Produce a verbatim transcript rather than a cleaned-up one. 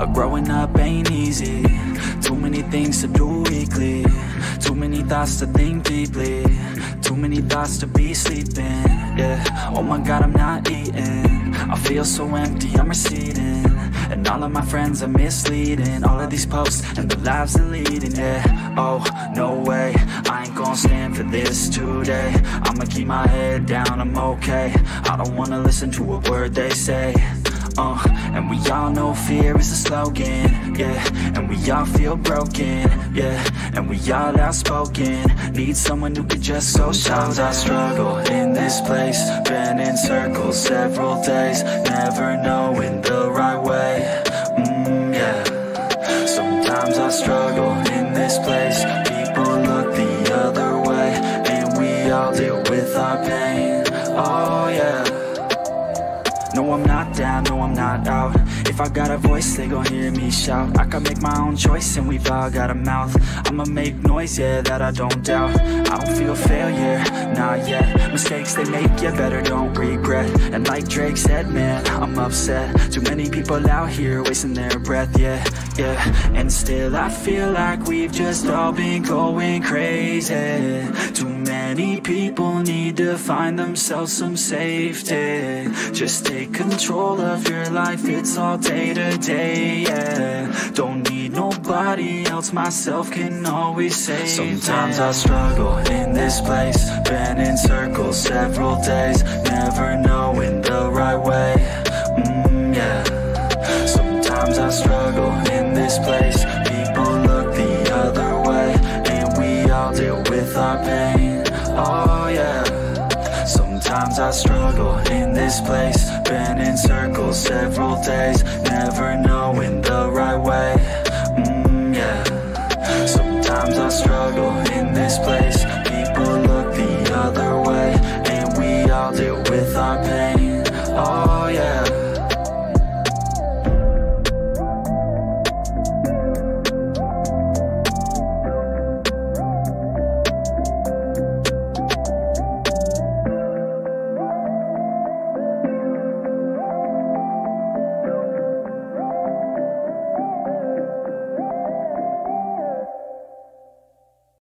but growing up ain't easy. Too many things to do weekly, too many thoughts to think deeply, too many thoughts to be sleeping, yeah. Oh my God, I'm not eating, I feel so empty, I'm receding, and all of my friends are misleading. All of these posts and the lives they're leading, yeah. Oh, no way, I ain't gonna stand for this today. I'ma keep my head down, I'm okay. I don't wanna listen to a word they say. Uh, and we all know fear is a slogan, yeah. And we all feel broken, yeah. And we all outspoken, need someone who could just go. Sometimes I struggle in this place, been in circles several days, never knowing the right way, mm, yeah. Sometimes I struggle in this place, people look the other way, and we all deal with our pain, oh yeah. No, I'm not down, no, I'm not out. If I got a voice, they gon' hear me shout. I can make my own choice and we've all got a mouth. I'ma make noise, yeah, that I don't doubt. I don't feel failure, not yet. Mistakes they make, yeah, better don't regret. And like Drake said, man, I'm upset. Too many people out here wasting their breath, yeah, yeah. And still I feel like we've just all been going crazy. Too many people need to find themselves some safety. Just take control of your life, it's all day to day, yeah. Don't need nobody else, myself can always save. Sometimes I struggle in this place, been in circles several days, never knowing the right way, mm, yeah. Sometimes I struggle in this place, people look the other way, and we all deal with our pain, oh yeah. Sometimes I struggle in this place, been in circles several days, never knowing the